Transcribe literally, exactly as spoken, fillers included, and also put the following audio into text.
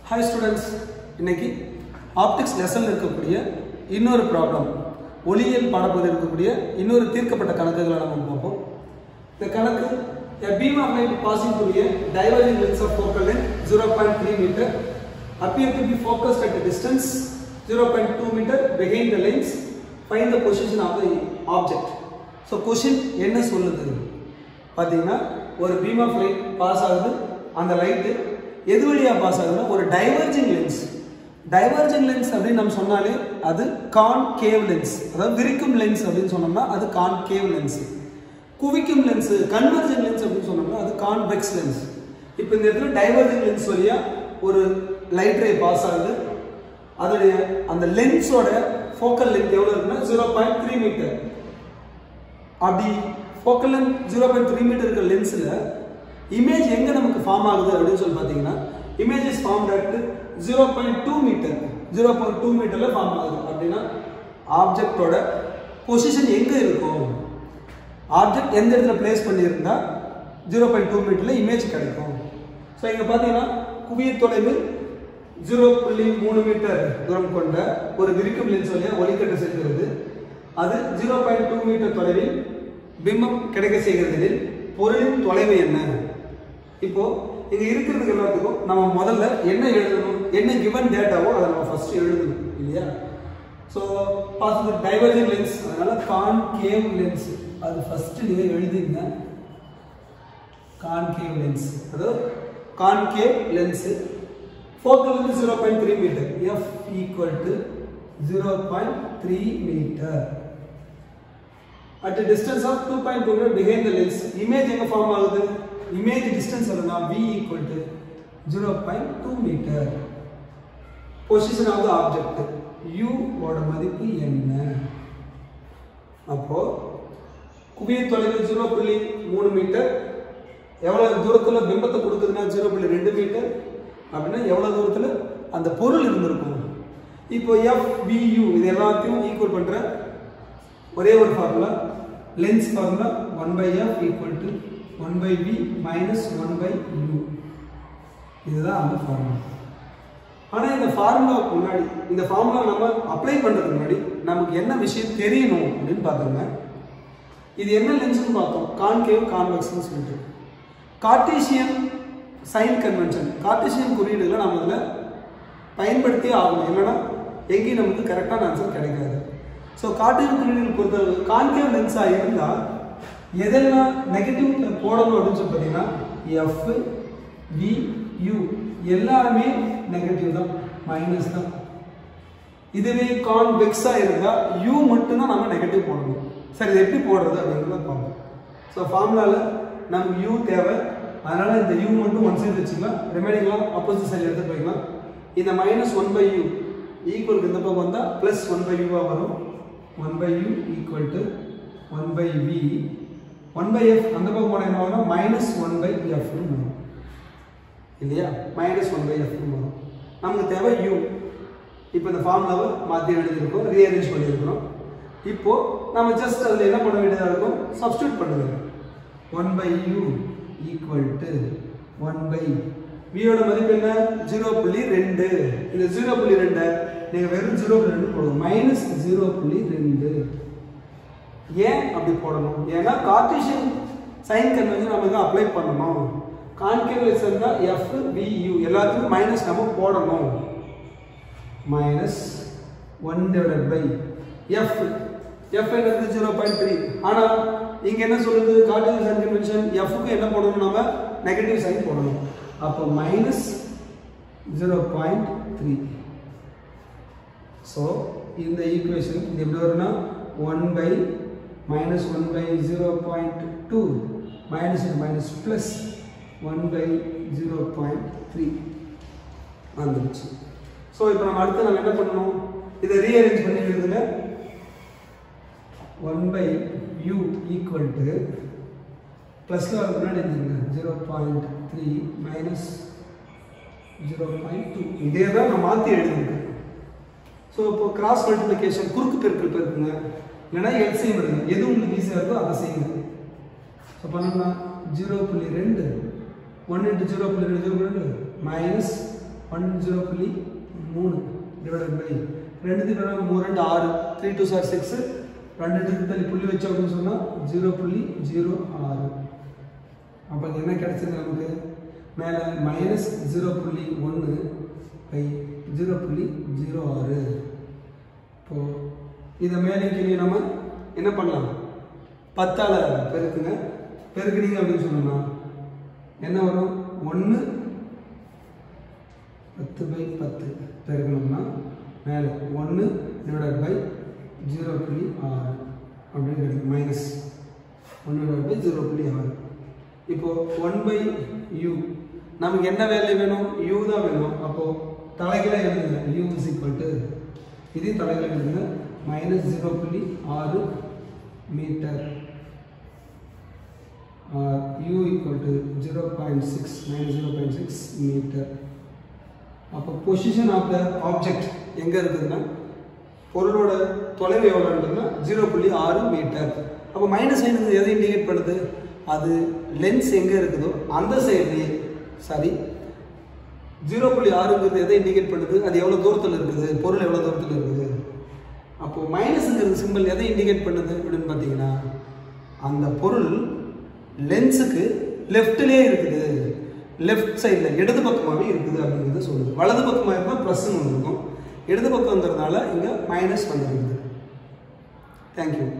Hi students, இன்னைக்கு optics லெசன்ல இருக்கக்கூடிய இன்னொரு ப்ராப்ளம் ஒளியியல் பாடப்பகுதியில் இருக்கக்கூடிய இன்னொரு தீர்க்கப்பட்ட கணக்குகளை நம்ம பார்ப்போம். இந்த கணக்கு a beam of light passing through a diverging lens of focal length zero point three meter appear to be focused at a distance zero point two meter behind the lens. Find the position of the object. So question என்ன சொல்லுது பாத்தீங்கன்னா ஒரு beam of light pass ஆகுது. அந்த light எது வழியா pass ஆகுதுன்னா ஒரு டைவர்ஜிங் லென்ஸ். டைவர்ஜிங் லென்ஸ் அப்படின்னு நம்ம சொன்னாலே அது கான்கேவ் லென்ஸ், அதாவது விரிக்கும் லென்ஸ் அப்படின்னு சொன்னோம்னா அது கான்கேவ் லென்ஸ். குவிக்கும் லென்ஸ் கன்வர்ஜிங் லென்ஸ் அப்படின்னு சொன்னோம்னா அது கான்வெக்ஸ் லென்ஸ். இப்போ இந்த இடத்துல டைவர்ஜிங் லென்ஸ் வழியா ஒரு லைட் ரே பாஸ் ஆகுது. அதோடைய அந்த லென்ஸோட ஃபோக்கல் லென்த் எவ்வளவு இருக்குன்னா ஜீரோ பாயிண்ட் த்ரீ மீட்டர். அப்படி focal length zero point three metre இருக்கிற லென்ஸ்ல இமேஜ் எங்க நமக்கு ஃபார்ம் ஆகுது அப்படின்னு சொல்லி பார்த்தீங்கன்னா image is formed at zero point two metre zero point two மீட்டர்ல ஃபார்ம் ஆகுது. அப்படின்னா ஆப்ஜெக்டோட பொசிஷன் எங்க இருக்கும், ஆப்ஜெக்ட் எந்த இடத்துல பிளேஸ் பண்ணியிருந்தா ஜீரோ பாயிண்ட் டூ மீட்டர்ல இமேஜ் கிடைக்கும். ஸோ இங்க பார்த்தீங்கன்னா குவிய தொலைவு ஜீரோ புள்ளி மூணு மீட்டர் தூரம் கொண்ட ஒரு விரிக்கும் லென்ஸ் வழியா ஒளிக்கற்று செல்கிறது. அது ஜீரோ பாயிண்ட் டூ மீட்டர் தொலைவில் பிம்பம் கிடைக்க செய்கிறது. பொருளின் தொலைவு என்ன? இப்போ இங்க இருக்கிறதுக்கு எல்லாத்துக்கும் நம்ம முதல்ல என்ன எழுதணும், என்ன கிவன் டேட்டாவோ அதை நம்ம ஃபர்ஸ்ட் எழுதணும் இல்லையா? ஸோ பாசிட்டிவ் டைவர்ஜிங் லென்ஸ், அதனால கான்கேவ் லென்ஸ் அது ஃபர்ஸ்ட் நீங்க எழுதிங்க. கான்கேவ் லென்ஸ் அதாவது கான்கேவ் லென்ஸ் ஃபோக்கல் வந்து zero point three metre, F equal to zero point three metre at a distance of two point two meter behind the lens. Image எங்க form ஆகுது, image distance வருதுனா v equal to zero point two meter. Position of the object u ஓட மதிப்பு என்ன? அப்போ குவிய தொலைவு zero புள்ளி மூணு மீட்டர், எவ்வளவு தூரத்துல பிம்பத்தை கொடுக்குதுன்னா ஜீரோ புள்ளி ரெண்டு மீட்டர். அப்படின்னா எவ்வளவு தூரத்துல அந்த பொருள் இருந்திருக்கும். இப்போ எஃப் வி யூ இது எல்லாத்தையும் ஈக்குவல் பண்ற ஒரே ஒரு formula, lens formula one by F equal to one by V minus one by U. இதுதான் அந்த ஃபார்முலா. ஆனால் இந்த ஃபார்முலாவுக்கு முன்னாடி இந்த ஃபார்முலா நம்ம அப்ளை பண்ணுறதுக்கு முன்னாடி நமக்கு என்ன விஷயம் தெரியணும் அப்படின்னு பார்த்தோங்க. இது என்ன லென்ஸ்னு பார்த்தோம், கான்கேவ் கான்வெக்ஸ்னு சொல்லிட்டு. கார்ட்டீசியன் சைன் கன்வென்ஷன், கார்ட்டீசியன் குறியீடுகளை நம்ம இதில் பயன்படுத்தியே ஆகணும், இல்லைன்னா எங்கேயும் நமக்கு கரெக்டான ஆன்சர் கிடைக்காது. ஸோ கார்ட்டீசியன் குறியீடுகள் பொறுத்தவரை கான்கேவ் லென்ஸாக இருந்தால் எதெல்லாம் நெகட்டிவ் போடணும் அப்படின்னு சொல்லி பார்த்தீங்கன்னா எஃப் வி யூ எல்லாருமே நெகட்டிவ் தான், மைனஸ் தான். இதுவே கான்வெக்ஸாக இருந்தால் யூ மட்டும்தான் நம்ம நெகட்டிவ் போடணும். சரி, இது எப்படி போடுறது அப்படிங்கிறத பார்ப்போம். ஸோ ஃபார்முலாவில் நமக்கு யூ தேவை, அதனால் இந்த யூ மட்டும் ஒன் சைடு வச்சுக்கலாம், ரிமைனிங்லாம் ஆப்போசிட் சைடு எடுத்து போய்க்கலாம். இந்த மைனஸ் ஒன் பை யூ ஈக்குவலுக்கு இந்த பக்கம் வந்தால் ப்ளஸ் ஒன் பை யூவாக வரும். One by U equal to one by V, one by F அந்த பக்கம் போன என்ன வரும், மைனஸ் ஒன் பை எஃப்னு வரும் இல்லையா? மைனஸ் ஒன் பை எஃப்னு வரும். நமக்கு தேவை யூ. இப்போ இந்த ஃபார்முலாவை மாற்றி எழுதியிருக்கோம், ரீஅரேஞ்ச் பண்ணியிருக்கிறோம். இப்போ நம்ம ஜஸ்ட் அதில் என்ன பண்ண வேண்டியதாக இருக்கும், சப்ஸ்டியூட் பண்ணுங்க. One by U equal to one by வியோட மதிப்பு என்ன, ஜீரோ புள்ளி ரெண்டு. இந்த ஜீரோ புள்ளி ரெண்டை நீங்கள் வெறும் ஜீரோ புள்ளி ரெண்டு போடணும், மைனஸ் ஜீரோ புள்ளி ரெண்டு. ஏன் அப்படி போடணும், ஏன்னா கார்ட்டீசியன் சைன் கன்வென்ஷன் நமக்கு அப்ளை பண்ணணும். கான்கேவ் லென்ஸ் இருந்தால் எஃப் வி யூ எல்லாத்துக்கும் மைனஸ் நம்ம போடணும். Minus one divide by F, F என்னது ஜீரோ பாயிண்ட் த்ரீ. ஆனால் இங்கே என்ன சொல்லுது, கார்ட்டீசியன் சைன் கன்வென்ஷன் எஃப்க்கு என்ன போடணும், நம்ம நெகட்டிவ் சைன் போடணும். அப்போ minus zero point three. So இந்த ஈக்குவேஷன் இது எப்படி வரும்னா one by minus one by zero point two minus minus plus one by zero point three வந்துருச்சு. ஸோ இப்போ நம்ம அடுத்து நம்ம என்ன பண்ணணும், இதை ரீஅரேஞ்ச் பண்ணி எழுதுங்க. One by U equal to ப்ளஸில் வர முன்னாடி இருந்துங்க zero point three minus zero point two. இதே தான் நான் மாற்றி எழுதுங்க. ஸோ இப்போ கிராஸ் மல்டிப்ளிகேஷன் குறுக்கு பெருக்கல் பெருக்குங்க, இல்லைன்னா எல்சிஎம் எடுங்க, எது உங்களுக்கு ஈஸியாக இருக்கோ அதை செய்யுங்க. ஸோ பண்ணோம்னா ஜீரோ புள்ளி ரெண்டு ஒன் இன்ட்டு ஜீரோ புள்ளி ரெண்டு ஜீரோ ரெண்டு மைனஸ் ஒன் ஜீரோ புள்ளி மூணு டிவைடட் பை ரெண்டு மூணு ரெண்டு ஆறு த்ரீ டூ சார் சிக்ஸ் ரெண்டு தள்ளி புள்ளி வச்சோம் அப்படின்னு சொன்னால் ஜீரோ புள்ளி ஜீரோ ஆறு. அப்போ என்ன கிடைச்சது நமக்கு மேலே மைனஸ் ஜீரோ புள்ளி ஒன்று பை ஜீரோ புள்ளி ஜீரோ ஆறு. இப்போது இதை மேலே கீழே நம்ம என்ன பண்ணலாம், பத்தால் பெருக்குங்க. பெருக்குனீங்க அப்படின்னு சொன்னோம்னா என்ன வரும், ஒன்று பத்து பை பத்து பெருக்கணும்னா மேலே ஒன்று டிவைடட் பை ஜீரோ புள்ளி ஆறு அப்படின்னு கிடைக்கும். மைனஸ் ஒன்று டிவைட் பை ஜீரோ புள்ளி ஆறு. இப்போது ஒன் பை யூ நமக்கு என்ன வேல்யூ வேணும், யூ தான் வேணும். அப்போது தலைகீழாக எழுதுங்க, யூ இஸ் ஈக்குவல் டு இதே தலைகீழாக எழுதுங்க மைனஸ் ஜீரோ புள்ளி ஆறு metre U equal to zero point six minus zero point six metre. அப்போ பொசிஷன் ஆஃப் த ஆப்ஜெக்ட் எங்கே இருக்குதுன்னா பொருளோட தொலைவு எவ்வளோன்றதுன்னா ஜீரோ புள்ளி ஆறு மீட்டர். அப்போ மைனஸ் சைன் எதை இண்டிகேட் பண்ணுது, அது லென்ஸ் எங்கே இருக்குதோ அந்த சைட்லேயே சாரி ஜீரோ புள்ளி ஆறுங்கிறது எதை இண்டிகேட் பண்ணுது, அது எவ்வளோ தூரத்தில் இருக்குது, பொருள் எவ்வளோ தூரத்தில் இருக்குது. அப்போது மைனஸுங்கிறது சிம்பிள் எதை இண்டிகேட் பண்ணுது அப்படின்னு பார்த்தீங்கன்னா அந்த பொருள் லென்ஸுக்கு லெஃப்ட்லேயே இருக்குது, லெஃப்ட் சைடில் இடது பக்கமாகவே இருக்குது அப்படிங்கிறத சொல்லுது. வலது பக்கமாக இருந்தால் ப்ளஸ்ன்னு ஒன்று இருக்கும், இடது பக்கங்கிறதுனால இங்கே மைனஸ் வந்துருக்குது. தேங்க்யூ.